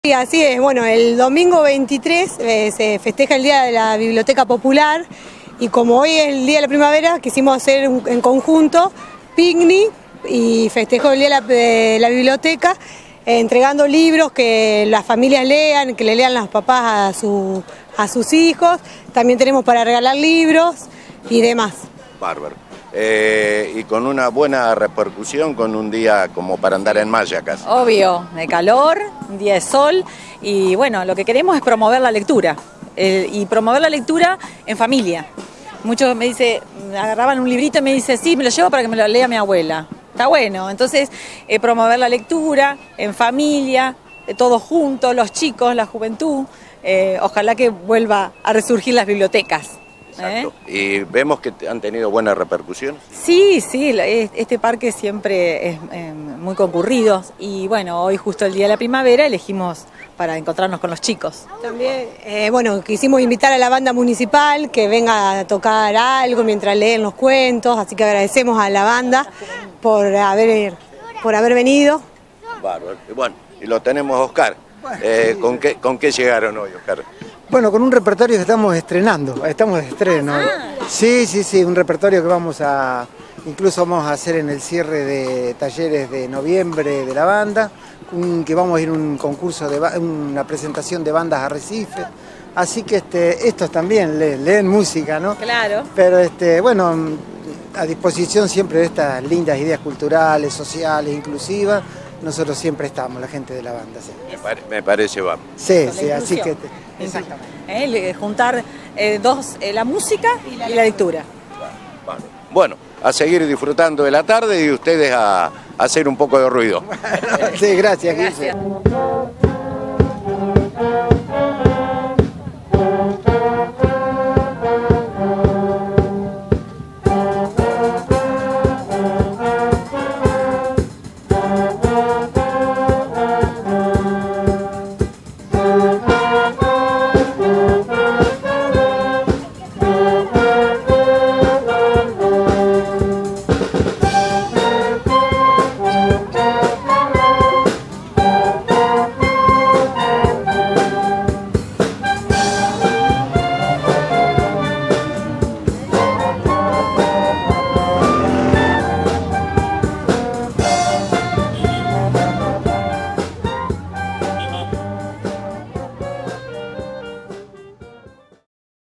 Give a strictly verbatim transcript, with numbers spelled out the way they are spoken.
Sí, así es. Bueno, el domingo veintitrés eh, se festeja el Día de la Biblioteca Popular y como hoy es el Día de la Primavera, quisimos hacer un, en conjunto picnic y festejo el Día de la, de la Biblioteca, eh, entregando libros que las familias lean, que le lean los papás a, su, a sus hijos. También tenemos para regalar libros y demás. Bárbaro. Eh, y con una buena repercusión, con un día como para andar en malla casi. Obvio, de calor, un día de sol y bueno, lo que queremos es promover la lectura eh, y promover la lectura en familia. Muchos me dicen, agarraban un librito y me dicen, sí, me lo llevo para que me lo lea mi abuela. Está bueno, entonces eh, promover la lectura en familia, eh, todos juntos, los chicos, la juventud, eh, ojalá que vuelva a resurgir las bibliotecas. Exacto. ¿Eh? Y vemos que han tenido buenas repercusiones. Sí, sí, este parque siempre es eh, muy concurrido y bueno, hoy justo el Día de la Primavera elegimos para encontrarnos con los chicos. También, eh, bueno, quisimos invitar a la banda municipal que venga a tocar algo mientras leen los cuentos, así que agradecemos a la banda por haber, por haber venido. Bárbaro. Y bueno, y lo tenemos a Oscar. Eh, ¿con, qué, ¿Con qué llegaron hoy, Oscar? Bueno, con un repertorio que estamos estrenando, estamos de estreno. Ah. Sí, sí, sí, un repertorio que vamos a, incluso vamos a hacer en el cierre de talleres de noviembre de la banda, un, que vamos a ir a un concurso, de una presentación de bandas Arrecife, así que este, estos también leen, leen música, ¿no? Claro. Pero este, bueno, a disposición siempre de estas lindas ideas culturales, sociales, inclusivas. Nosotros siempre estamos, la gente de la banda. Sí. Me, pare, me parece vamos. Sí, sí, así que... Exactamente. Eh, juntar eh, dos, eh, la música y la, y la lectura. Bueno, bueno, a seguir disfrutando de la tarde y ustedes a, a hacer un poco de ruido. Sí, gracias, Gracias.